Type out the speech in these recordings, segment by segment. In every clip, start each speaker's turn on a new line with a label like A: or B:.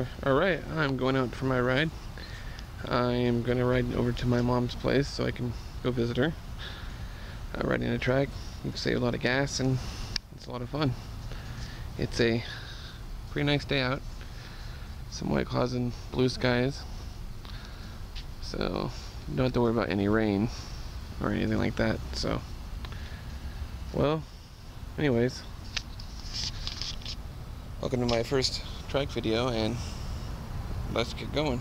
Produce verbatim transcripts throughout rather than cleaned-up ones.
A: Uh, Alright, I'm going out for my ride. I am going to ride over to my mom's place so I can go visit her. Uh, riding a trike, you can save a lot of gas and it's a lot of fun. It's a pretty nice day out. Some white clouds and blue skies. So you don't have to worry about any rain or anything like that. So, well, anyways, welcome to my first trike video, and let's get going.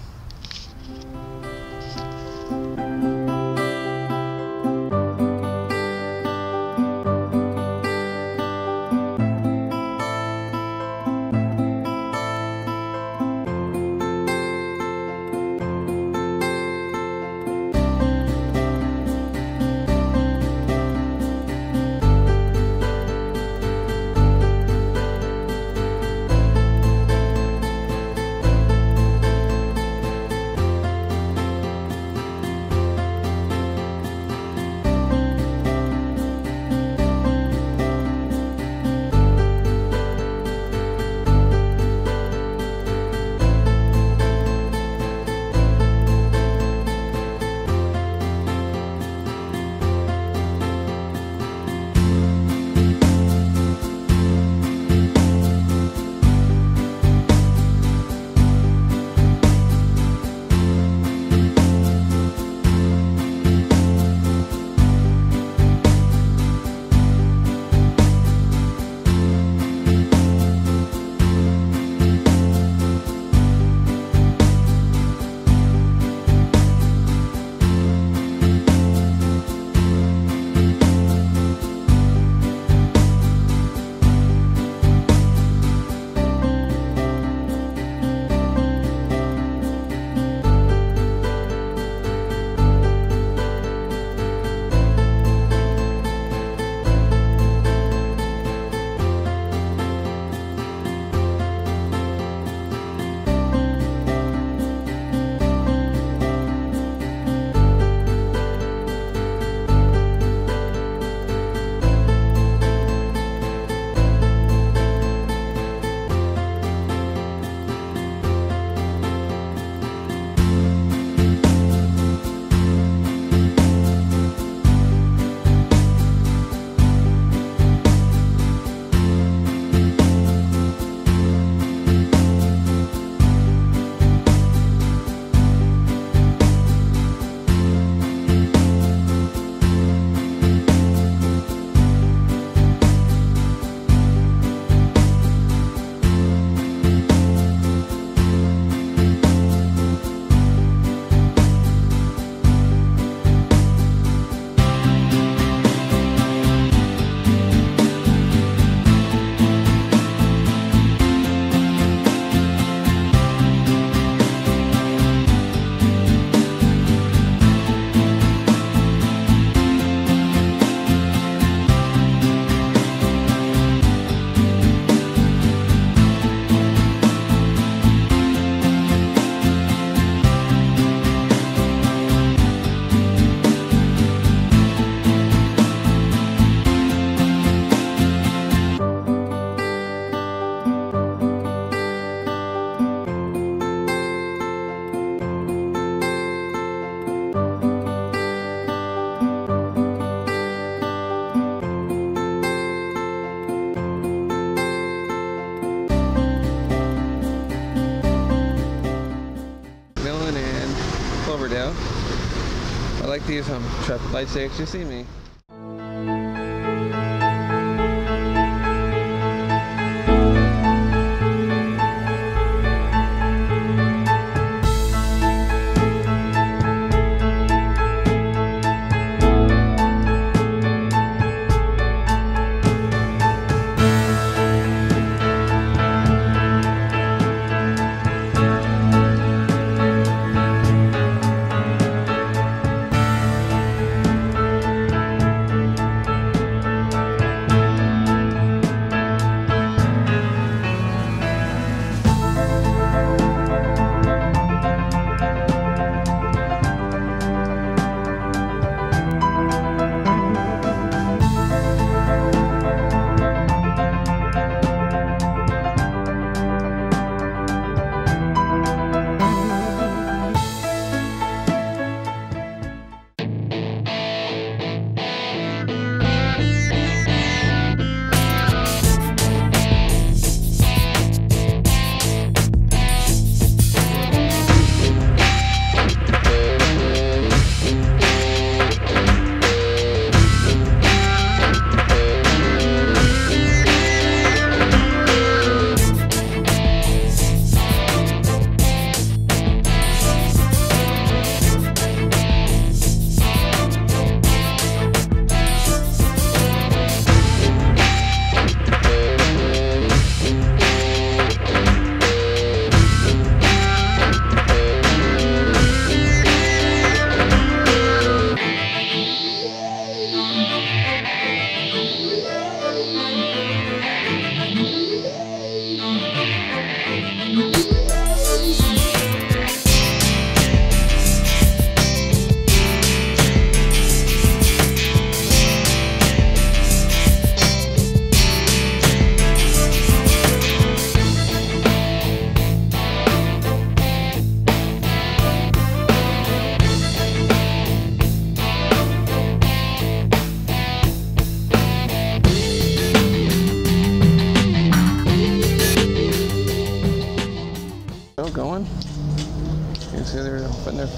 A: I like to use some traffic lights to actually see me.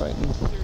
A: fighting.